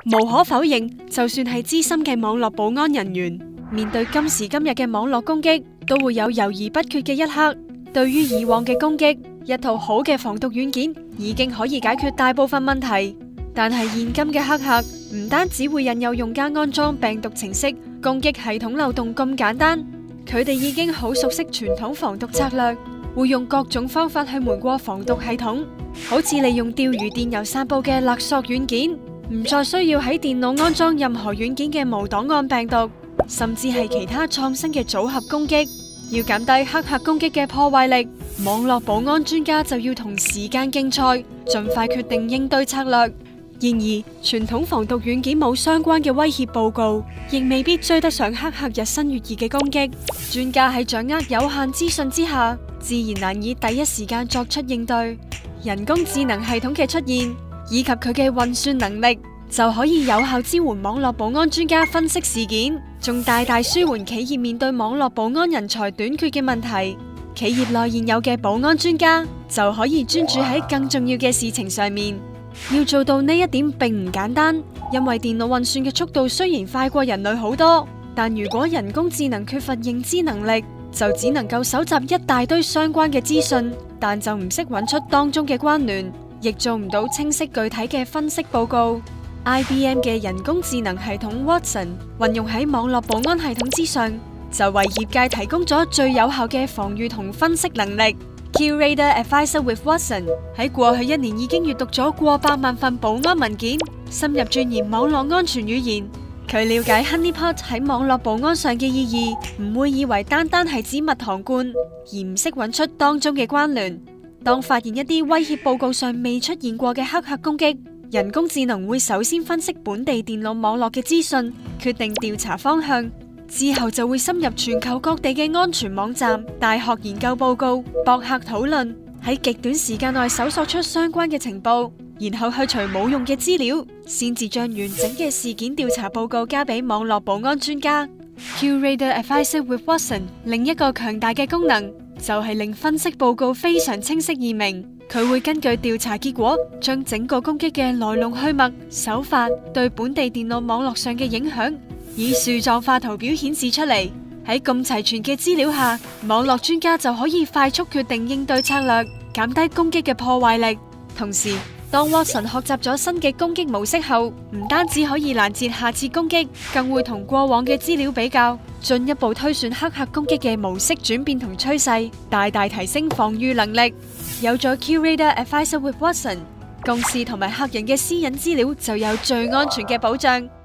無可否認，就算係資深嘅網絡保安人員，面對今時今日嘅網絡攻擊，都會有猶豫不決嘅一刻。對於以往嘅攻擊，一套好嘅防毒軟件已經可以解決大部分問題。但係現今嘅黑客唔單止會引誘用家安裝病毒程式攻擊系統漏洞咁簡單，佢哋已經好熟悉傳統防毒策略，會用各種方法去瞞過防毒系統，好似利用釣魚電郵散布嘅勒索軟件，唔再需要喺電腦安裝任何軟件嘅無檔案病毒，甚至係其他創新嘅組合攻擊。要減低黑客攻擊嘅破壞力，網絡保安專家就要同時間競賽，盡快決定應對策略。然而，傳統防毒軟件冇相關嘅威脅報告，亦未必追得上黑客日新月異嘅攻擊。專家喺掌握有限資訊之下，自然難以第一時間作出應對。人工智能系統嘅出現，以及佢嘅運算能力，就可以有效支援網絡保安專家分析事件，仲大大舒緩企業面對網絡保安人才短缺嘅問題。企業內現有嘅保安專家就可以專注喺更重要嘅事情上面。要做到呢一點並唔簡單，因為電腦運算嘅速度雖然快過人類好多，但如果人工智能缺乏認知能力，就只能夠搜集一大堆相關嘅資訊，但就唔識揾出當中嘅關聯，亦做唔到清晰具體嘅分析報告。IBM 嘅人工智能系統 Watson 運用喺網絡保安系統之上，就為業界提供咗最有效嘅防禦同分析能力。Curator Advisor with Watson 喺過去1年已經閱讀咗過百萬份保安文件，深入鑽研網絡安全語言。佢了解 Honeypot 喺網絡保安上嘅意義，唔會以為單單係指蜜糖罐，而唔識揾出當中嘅關聯。當發現一啲威脅報告上未出現過嘅黑客攻擊，人工智能會首先分析本地電腦網絡嘅資訊，決定調查方向。之後就會深入全球各地嘅安全網站、大學研究報告、博客討論，喺極短時間內搜索出相關嘅情報，然後去除冇用嘅資料，先至將完整嘅事件調查報告交俾網絡保安專家。Curator Advisor with Watson 另一個強大嘅功能就係令分析報告非常清晰易明。佢會根據調查結果，將整個攻擊嘅來龍去脈、手法對本地電腦網絡上嘅影響，以樹狀化圖表顯示出嚟。喺咁齊全嘅資料下，網絡專家就可以快速決定應對策略，減低攻擊嘅破壞力。同時，當 Watson 學習咗新嘅攻擊模式後，唔單止可以攔截下次攻擊，更會同過往嘅資料比較，進一步推算黑客攻擊嘅模式轉變同趨勢，大大提升防禦能力。有咗 Curator Advisor with Watson，公司同埋客人嘅私隱資料就有最安全嘅保障。